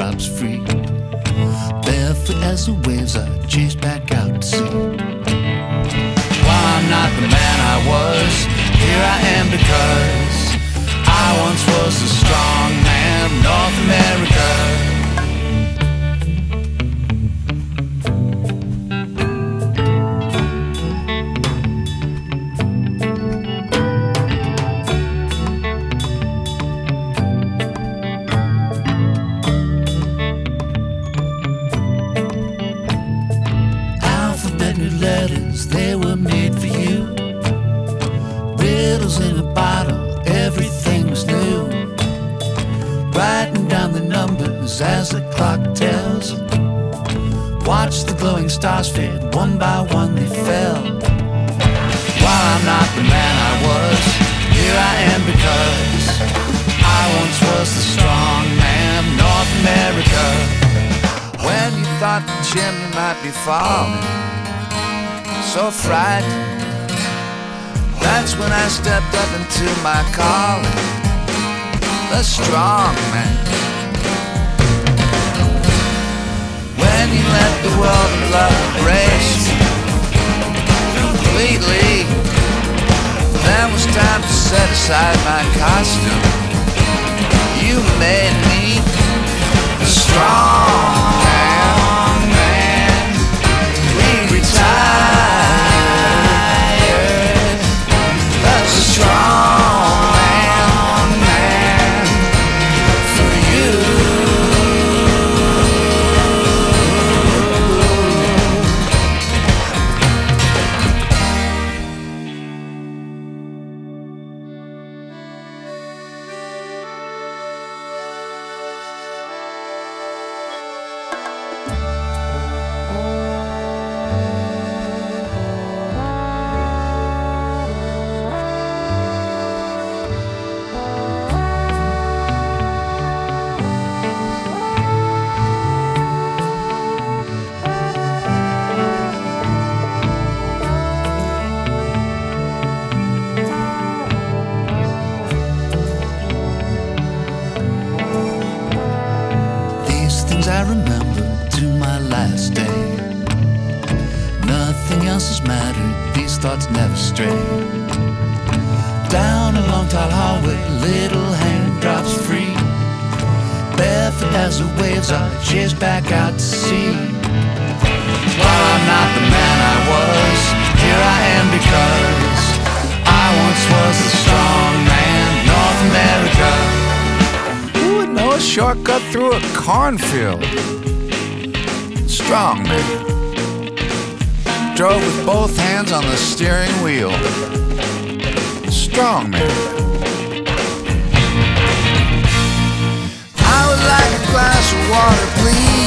drops free. Barefoot as the waves are chased back out to sea. While I'm not the man I was, here I am because I once was the strong man of North America. Letters, they were made for you. Riddles in a bottle, everything was new. Writing down the numbers as the clock tells. Watch the glowing stars fade, one by one they fell. While I'm not the man I was, here I am because I once was the strong man of North America. When you thought the chimney might be falling, so frightened, that's when I stepped up into my calling, the strong man. When you let the world of love embrace you completely, then was time to set aside my costume. You made me the strong man. We retired. I remember to my last day. Nothing else has mattered, these thoughts never stray. Down a long tall hallway, little hand drops free. Barefoot as the waves are chased back out to sea. While I'm not the man I was, here I am because I once was the strong man, North America. Who would know a shortcut through a cornfield? Strong man. Drove with both hands on the steering wheel. Strong man. I would like a glass of water, please.